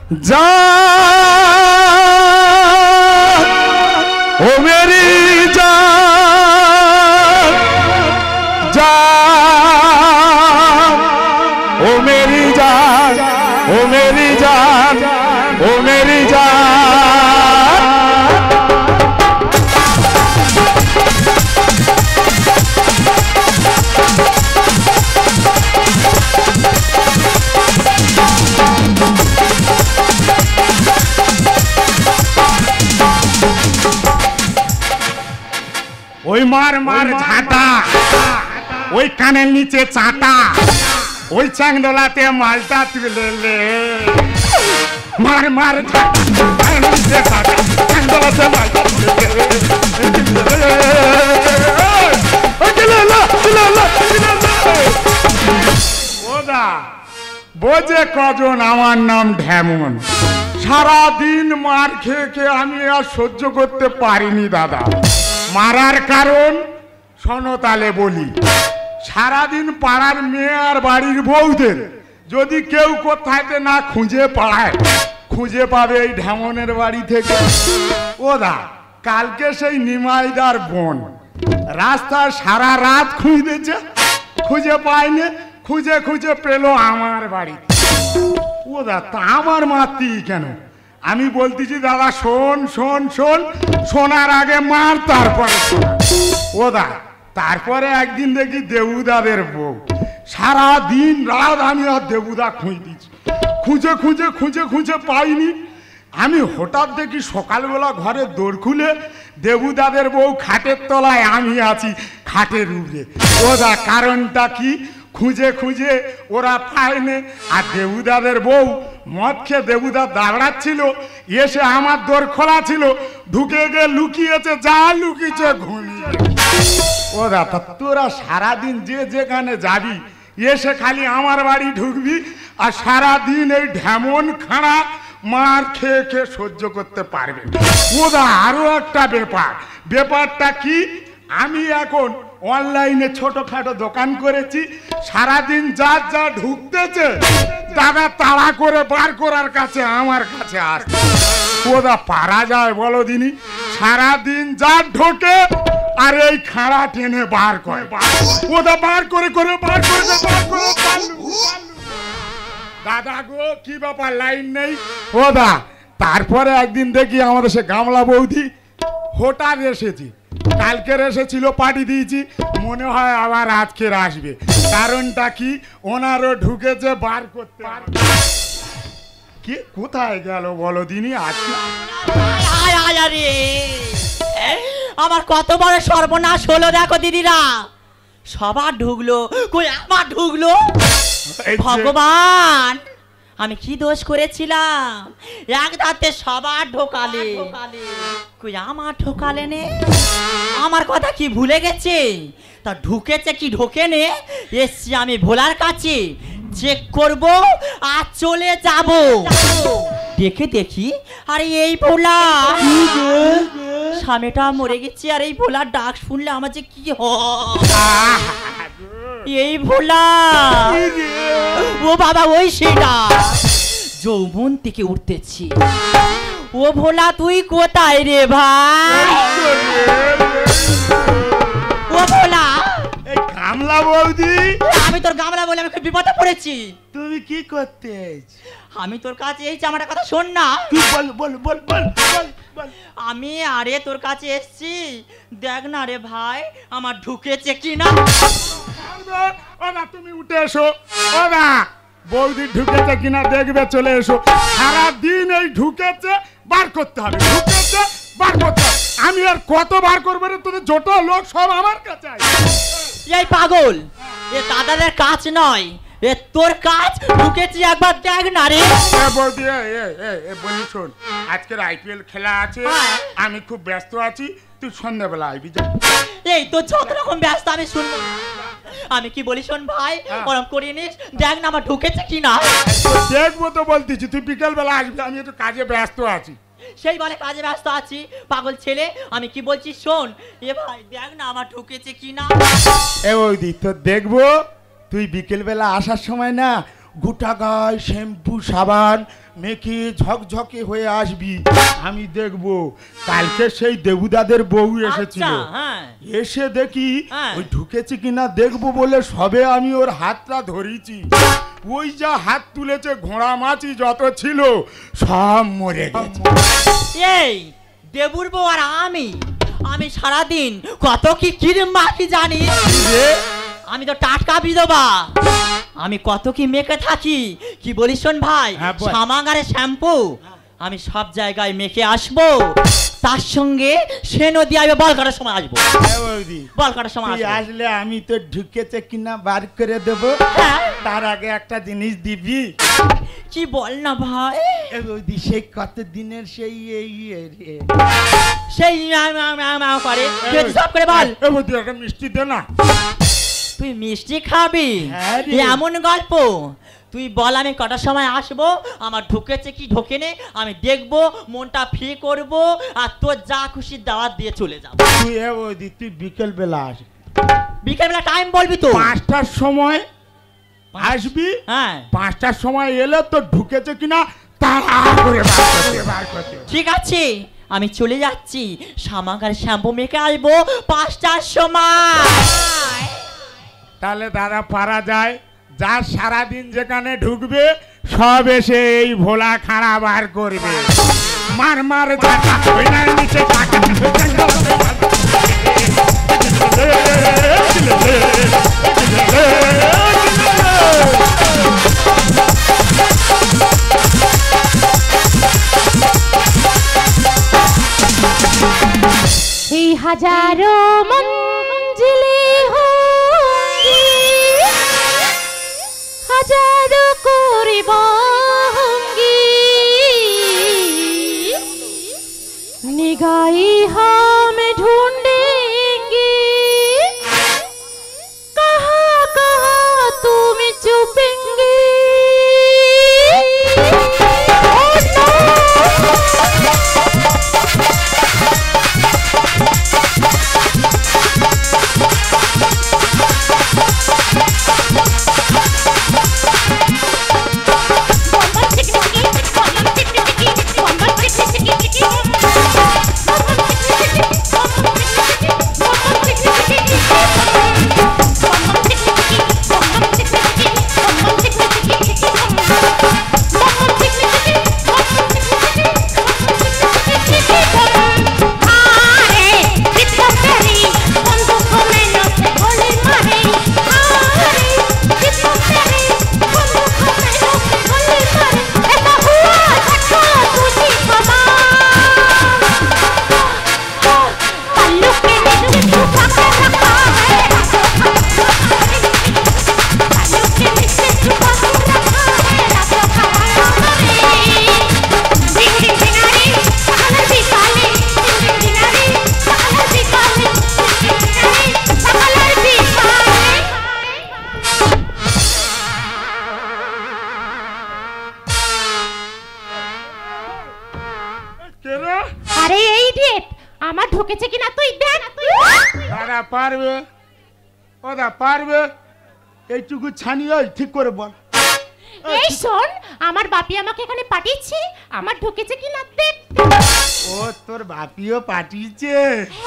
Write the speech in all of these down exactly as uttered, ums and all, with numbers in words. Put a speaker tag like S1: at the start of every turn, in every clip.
S1: जा ओ मेरी जान जा ओ मेरी जान ओ मेरी जान ओ मेरी जान ওই মার মার ঝাঁটা ওই কানের নিচে চাটা ওই চাংদোলাতে মালটা তুলে লে মার মার ঝাঁটা কানের নিচে চাটা চাংদোলাতে মালটা তুলে ওদা বোঝে কজন আমার নাম ঢেমন সারাদিন মার খেয়ে খেয়ে আমি আর সহ্য করতে পারিনি দাদা মারার কারণ শোনো তালে বলি সারাদিন পাড়ার মেয়ে আর বাড়ির বউদের যদি কেউ কোথায় না খুঁজে পায় খুঁজে পাবে এই ঢেমনের বাড়ি থেকে ওদা কালকে সেই নিমাইদার বোন রাস্তায় সারা রাত খুঁজেছে খুঁজে পায়নি খুঁজে খুঁজে পেলো আমার বাড়ি ওদা তা আমার মারতি কেন আমি বলতেছি দাদা শোন শোন শোন শোনার আগে মার তারপরে ওদা তারপরে একদিন দেখি দেবুদাদের বউ সারা দিন রাত আমি আর দেবুদা খুঁজতেছি খুঁজে খুঁজে খুঁজে খুঁজে পাইনি আমি হঠাৎ দেখি সকালবেলা ঘরে দৌড় খুলে দেবুদাদের বউ খাটের তলায় আমি আছি খাটের উপরে ওদা কারণটা কি খুঁজে খুঁজে ওরা পায়নি আর দেবুদাদের বউ মদ খেয়ে দেবুদা দাঁড়াচ্ছিল এসে আমার দোর খোলা ছিল ঢুকে গিয়ে লুকিয়েছে যা লুকিয়েছে ঘুমিয়ে ও দাদা তোরা সারাদিন যে যেখানে যাবি এসে খালি আমার বাড়ি ঢুকবি আর সারাদিন এই ঢেমন খাড়া মার খেয়ে খেয়ে সহ্য করতে পারবে ওদা আরো একটা ব্যাপার ব্যাপারটা কি আমি এখন অনলাইনে ছোটখাটো দোকান করেছি সারাদিন যা যা ঢুকতেছে দাদা তাড়া করে বার করার কাছে আমার কাছে আসছে ওদা পারা যায় বলো দিনি সারাদিন যা ঢোকে আর এই খাড়া টেনে বার করে ওদা বার করে করে বার করে বার করে দাদা গো কি ব্যাপার লাইন নেই ওদা তারপরে একদিন দেখি আমাদের সে গামলা বৌদি হঠাৎ এসেছি কালকের এসেছিল পার্টি দিয়েছি মনে হয় আবার আজকের আসবে কারণটা কি ওনারও ঢুকেছে বার করতে কি কোথায় গেল বলো দিনি আজকে
S2: আমার কত বড় সর্বনাশ হলো দেখো দিদিরা সবার ঢুকলো কই আমার ঢুকলো ভগবান আমি কি দোষ করেছিলাম এক দাঁতে সবার ঢোকালে কই আমার ঢোকালে নে আমার কথা কি ভুলে গেছে তা ঢুকেছে কি ঢোকে নে এসছি আমি ভোলার কাছে চেক করব আর চলে যাব দেখে দেখি আরে এই ভোলা স্বামীটা মরে গেছে আর এই ভোলার ডাক শুনলে আমার যে কি হয় এই ভোলা ও বাবা ওই সেটা যৌবন থেকে উঠতেছি ও ভোলা তুই কোথায় রে ভাই ও ভোলা
S1: এই গামলা বৌদি
S2: আমি তোর গামলা বলে আমি খুব বিপদে পড়েছি
S1: তুমি কি করতে
S2: আমি তোর কাছে এই জামাটা কথা শোন না
S1: তুই বল বল বল বল বল
S2: আমি আরে তোর কাছে এসেছি দেখ না রে ভাই আমার ঢুকেছে কিনা
S1: ও না তুমি উঠে এসো ও না বৌদি ঢুকেছে কিনা দেখবে চলে এসো সারা দিন এই ঢুকেছে বার করতে হবে ঢুকেছে বার করতে হবে আমি আর কত বার করবো রে তোদের যত লোক সব আমার কাছে
S2: এই পাগল এ দাদাদের কাজ নয় এ তোর কাজ ঢুকেছি একবার দেখ না রে
S1: বৌদি বলি শোন আজকের আইপিএল খেলা আছে আমি খুব ব্যস্ত আছি তুই সন্ধ্যাবেলা আইবি যা
S2: এই তো যত রকম ব্যস্ত আমি শুনবো আমি কি বলি শোন ভাই ওরম করিয়ে নিস দেখ না আমার ঢুকেছে কিনা
S1: দেখবো তো বলতেছি তুই বিকেল বেলা আসবি আমি একটু কাজে ব্যস্ত আছি
S2: সেই বলে কাজে ব্যস্ত আছি পাগল ছেলে আমি কি বলছি শোন এ ভাই দেখ না আমার ঢুকেছে কিনা
S1: এ বৌদি তো দেখবো তুই বিকেল বেলা আসার সময় না গোটা গায়ে শ্যাম্পু সাবান মেখে ঝকঝকে হয়ে আসবি। আমি দেখবো কালকে সেই দেবুদাদের বউ এসেছিল,
S2: আচ্ছা, হ্যাঁ।
S1: এসে দেখি
S2: হ্যাঁ।
S1: ওই ঢুকেছে কিনা দেখবো বলে সবে আমি ওর হাতটা ধরেছি, ওই যা হাত তুলেছে ঘোড়া মাছি যত ছিল সব মরে গেছে।
S2: এই দেবুর বউ আর আমি আমি সারাদিন কত কি কিরিম মাখি জানি। আমি তো টাটকা বিধবা, আমি কত কি মেখে থাকি কি বলিস শোন ভাই।
S1: হ্যাঁ, বল।
S2: সামাগারে শ্যাম্পু আমি সব জায়গায় মেখে আসবো, তার সঙ্গে সে নদী আমি বল কাটার সময় আসবো।
S1: হ্যাঁ বৌদি,
S2: বল কাটার সময়
S1: তুই
S2: আসবো।
S1: আসলে আমি তো ঢুকেছে কিনা বার করে দেবো,
S2: হ্যাঁ।
S1: তার আগে একটা জিনিস দিবি।
S2: কি বল না ভাই,
S1: এ বৌদি, সেই কত দিনের সেই এই এ- এ-
S2: সেই ম্যাও ম্যাও ম্যাও ম্যাও করে তুই একটু সব করে বল।
S1: এ বৌদি, একটা মিষ্টি দে না।
S2: তুই মিষ্টি খাবি?
S1: হ্যাঁ রে।
S2: এমন গল্প? তুই বল আমি কটার সময় আসবো, আমার ঢুকেছে কি ঢোকেনে আমি দেখবো, মনটা ফ্রি করবো, আর তোর যা খুশি দাওয়াত দিয়ে চলে যাবো।
S1: তুই এ বৌদি, তুই বিকেল বেলা আস,
S2: বিকেলবেলা টাইম বলবি তো?
S1: পাঁচটার সময় আসবি।
S2: হ্যাঁ
S1: পাঁচটার সময় এলে তো ঢুকেছে কিনা তাড়া করে বার করতে, বার করতে।
S2: ঠিক আছে, আমি চলে যাচ্ছি, সামাগার শ্যাম্পু মেখে আসবো পাঁচটার সময়।
S1: তাহলে দাদা পারা যায়, যার সারাদিন যেখানে ঢুকবে সব এসে এই ভোলা খাড়া বার করবে। মার মার টাকা ওইনার নিচে টাকা।
S3: এই হাজারো মঞ্জিলে হোঙ্গি, হাজারো করিব হোঙ্গি, निगाही हम ढूंढेंगे, कहाँ कहाँ तुम छुपेंगे। আরে এই ডেট আমার ঢুকেছে কিনা তুই দেখ।
S1: দাদা পারবে, ও দা পারবে, এইটুকু ছানিয়ে ঠিক করে বল।
S3: এই শোন, আমার বাপি আমাকে এখানে পাঠিয়েছে, আমার ঢুকেছে কিনা দেখ।
S1: ও তোর বাপিও পাঠিয়েছে,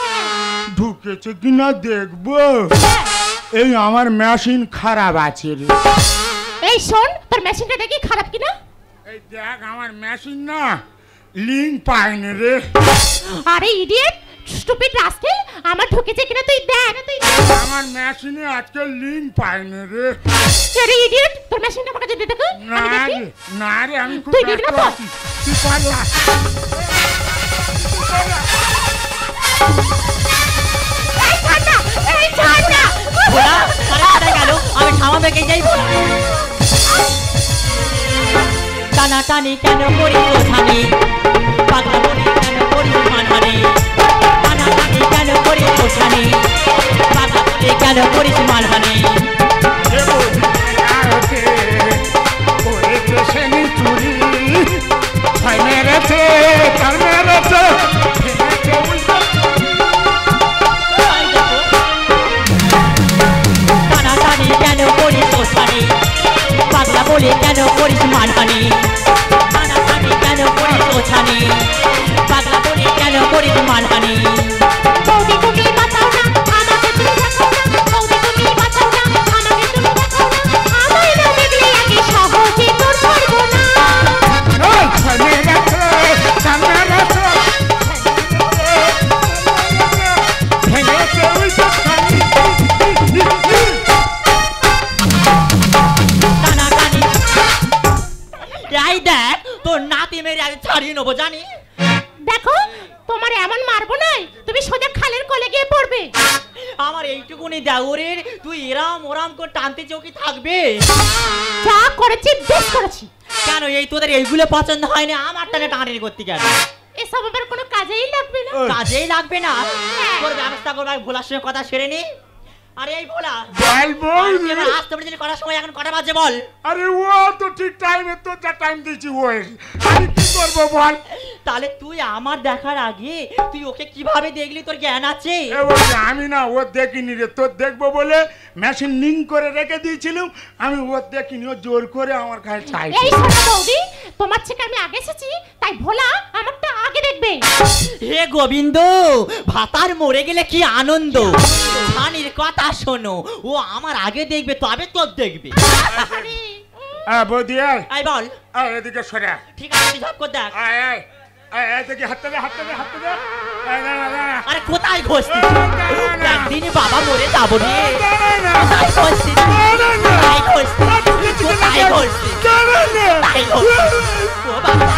S1: ঢুকেছে কিনা দেখবো। এই আমার মেশিন খারাপ আছে রে।
S3: এই শোন, তোর মেশিনটা দেখি খারাপ কিনা।
S1: এই দেখ আমার মেশিন না লিঙ্ক পায়নি রে।
S3: আরে ইডিয়েট, স্টুপিড রাস্কেল, আমার ঢুকেছে কিনা তুই দেখ। তুই
S1: আমার মেশিনে আজকে লিঙ্ক পায়নি রে।
S3: আরে ইডিয়েট, তোর মেশিনটা আমাকে দিতে দে।
S1: না রে, না রে, আমি খুব
S3: তুই দিবি না
S1: ব্যস্ত
S3: তো?
S1: আছি। তুই পারলা।
S3: এই ছাড় না, এই ছাড় না।
S2: ভোলা সারা সারা গেল, আমি সামা বেঁকে যাই। টানা টানি কেন করি তোছানি, পাগলা বলি কেন করি মানহানি, টানা টানি কেন করি তোছানি, পাগলা বলি কেন করি মানহানি।
S1: এ বলি আরতে করেছে সেনি চুরি, ছয় মেরেছে, চার মেরেছে, ভেঙেছে উল্টো।
S2: টানা টানি কেন করি তোছানি, পাগলা বলি এই দেখ তোর নাতি মেরে আজ ছাড়িয়ে নেবো জানি।
S3: দেখো তোমার এমন মারবো নাই, তুমি সোজা খালের কোলে গিয়ে পড়বে।
S2: আমার এইটুকুনি দেওরের তুই এরাম ওরাম করে টানতে চৌকি থাকবে।
S3: যা করেছি বেশ করেছি।
S2: কেন এই তোদের এইগুলো পছন্দ হয় না, আমার টানে টানাটানি করতে কেন?
S3: এসব আবার কোনো কাজেই লাগবে না।
S2: কাজেই লাগবে না, তোর ব্যবস্থা করবো। ভোলার সঙ্গে কথা সেরে নি। আরে এই ভোলা
S1: বল বৌদি,
S2: আসতে বলেছিলি কটার সময়, এখন কটা বাজে বল?
S1: আরে ও তো ঠিক টাইমে তো যা টাইম দিয়েছি ও, আমি কি করবো বল?
S2: তাহলে তুই আমার দেখার আগে তুই ওকে কিভাবে দেখলি, তোর জ্ঞান আছে?
S1: এ বলছি আমি না ও দেখিনি রে, তোর দেখবো বলে মেশিন লিঙ্ক করে রেখে দিয়েছিলাম, আমি ও দেখিনি, ও জোর করে আমার কাছে চাই।
S3: এই শোনো বৌদি, তোমার থেকে আমি আগে এসেছি তাই ভোলা আমারটা আগে দেখবে।
S2: হে গোবিন্দ, ভাতার মরে গেলে কি আনন্দ। ছানির কথা শোনো, ও আমার আগে দেখবে তবে তোর দেখবে।
S1: হ্যাঁ বৌদি আয়,
S2: আই বল।
S1: আয় এদিকে সরে।
S2: ঠিক আছে তুই ঝপ কর দেখ।
S1: আয় আয় আয়, এদিকে হাতটা দে, হাতটা দে, হাতটা দে। আয়, না, না, না, না।
S2: আরে কোথায় ঘষতি?
S1: না, না, না।
S2: একদিন বাবা মরে যাবো রে।
S1: না, না, না।
S2: কোথায় ঘষতি?
S1: না, না, না।
S2: কোথায় ঘষতি?
S1: না, তুমি কিছু
S2: কোথায়
S1: না,
S2: ঘষতি?
S1: না, না, না।
S2: কোথায় ঘষতি? ও বাবা।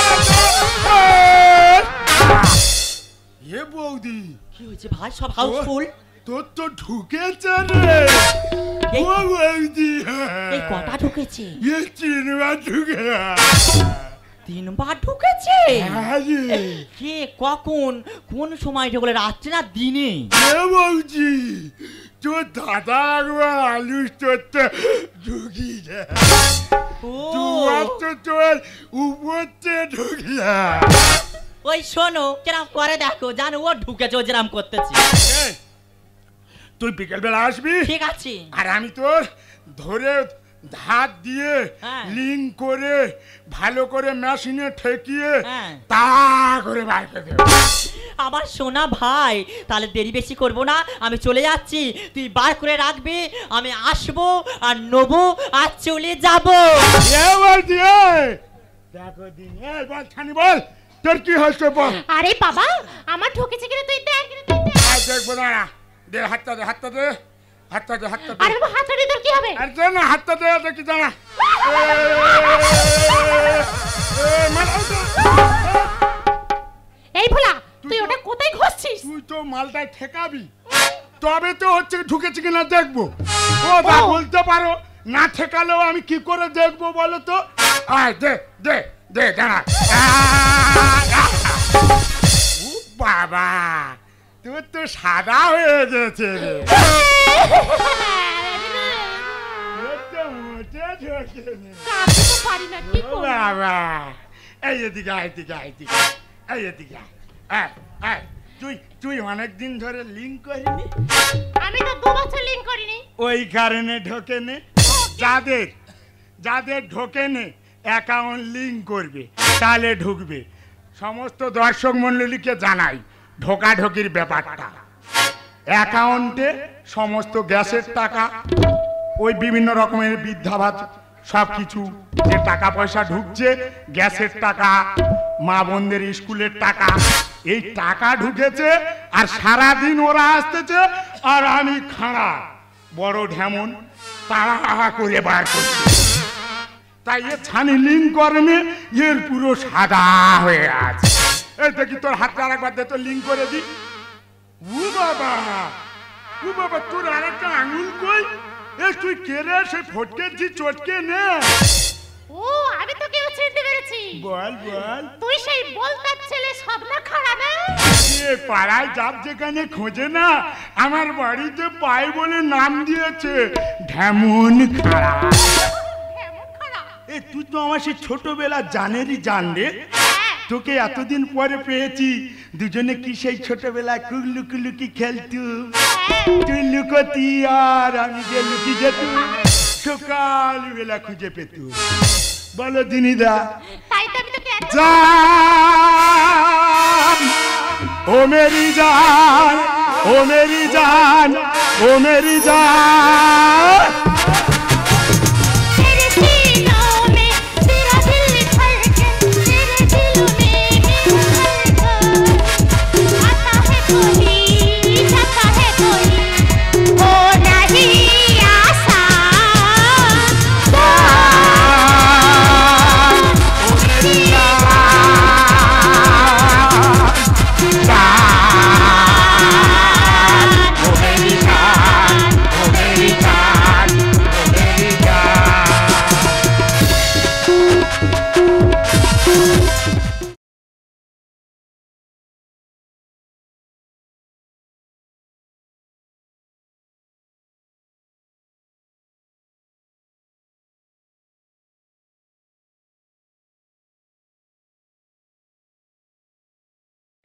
S1: এ বৌদি,
S2: কি হয়েছে ভাই, সব হাউসফুল?
S1: তোর তো ঢুকেছে রে।
S2: এই-
S1: ও বৌদি,
S2: এই কটা ঢুকেছে?
S1: এ তিনবার ঢুকে।
S2: তিনবার ঢুকেছে?
S1: হ্যাঁ রে।
S2: কে কখন কোন সময় ঢুকলে, রাত্রে না দিনে?
S1: এ বৌদি, তোর দাদা একবার আলু চড়তে ঢুকি যায়,
S2: ও
S1: তুই তো তোর উপরতে ঢুকলা।
S2: ওই শোনো কিরাম করে দেখো, জানো ও ঢুকেছে, ও যেরাম করতেছি।
S1: এই, তুই বিকেল বেলা আসবি,
S2: ঠিক আছে।
S1: আর আমি তোর ধরে হাত দিয়ে
S2: হ্যাঁ।
S1: লিঙ্ক করে ভালো করে মেশিনে ঠেকিয়ে
S2: হ্যাঁ।
S1: তা করে বার করে দেব।
S2: আমার সোনা ভাই, তাহলে দেরি বেশি করব না, আমি চলে যাচ্ছি। তুই বার করে রাখবি, আমি আসবো আর নেবো আর চলে যাবো।
S1: এ বলছি, এই, দেখো দিন, এই বল ছানি বল, তোর কি হচ্ছে বল।
S3: আরে বাবা, আমার ঢুকেছে কিনা তুই দেখ।
S1: আর দেখবো না, দে হাতটা দে, হাতটা দে, হাতটা দে, হাতটা দে।
S3: আরে বাবা, হাতটা দিয়ে তোর কি হবে?
S1: আর দে না, হাতটা দে, দেখি দাঁড়া।
S3: এই ভোলা, তুই ওটা কোথায় ঘষছিস?
S1: তুই তো মালটায় ঠেকাবি, তবে তো হচ্ছে ঢুকেছে কিনা দেখবো। ও দা
S3: ও।
S1: বলতে পারো, না ঠেকালেও আমি কি করে দেখবো বলো তো? আয় দে দে দে, দাঁড়া। ও বাবা, তোর তো সাদা হয়ে গেছে রে। তোর তো মোটে ঢোকেনি।
S3: কাঁদতে তো পারি না, কি
S1: ও
S3: করব?
S1: বাবা, এই এদিকে আয়, এদিকে আয়, এদিকে আয়, এই এদিকে আয়, আয়, আয়। তুই তুই অনেকদিন ধরে লিঙ্ক করিনি,
S3: আমি তো দু বছর লিংক করিনি।
S1: ওই কারণে ঢোকে নে। যাদের যাদের ঢোকে নে অ্যাকাউন্ট লিঙ্ক করবে, তাহলে ঢুকবে। সমস্ত দর্শক মণ্ডলীকে জানাই ঢোকাঢোকির ব্যাপারটা। অ্যাকাউন্টে সমস্ত গ্যাসের টাকা, ওই বিভিন্ন রকমের বৃদ্ধা ভাত, সব কিছু যে টাকা পয়সা ঢুকছে, গ্যাসের টাকা, মা বোনদের স্কুলের টাকা, এই টাকা ঢুকেছে। আর সারাদিন ওরা আসতেছে, আর আমি খাড়া বড় ঢেমন তাড়া করে বার করছি। তাই এ ছানি লিঙ্ক করেনি, এর পুরো সাদা হয়ে আছে। এই দেখি তোর হাতটা আরেকবার দে তো, লিঙ্ক করে দি। ও বাবা, ও বাবা, তোর আরেকটা আঙুল কই? এ তুই কেড়ে সে ফটকে জি চটকে নে।
S3: ও, আমি তো কেউ চিনতে পেরেছি।
S1: বল বল,
S3: তুই সেই বলতার ছেলে স্বপ্না খাড়া না?
S1: এ পাড়ায় যাব যেখানে খোঁজে না, আমার বাড়িতে পাই বলে নাম দিয়েছে ঢেমন খাড়া।
S3: এমন খাড়া?
S1: এ তুই তো আমার সেই ছোটবেলা জানেরই জান রে। তোকে এতদিন পরে পেয়েছি, দুজনে কি সেই ছোটবেলায় খুব লুকুলুকি খেলতু, তুই লুকোতি আর আমি যে লুকি যেতুম, সকাল বেলা খুঁজে পেতু। বলো দিনিদা।
S3: তাই তো আমি তোকে এত-
S1: जान ओ मेरी जान ओ मेरी जान ओ मेरी जान
S3: तेरे सीनों में तेरा दिल धड़के, तेरे दिल में मेरी धड़कन। आता है कोई, जाता है कोई, हो नहीं आसान।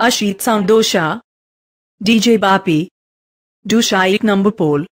S4: Ashit Sound Dosha, D J Bapi, Dusha एक number pole.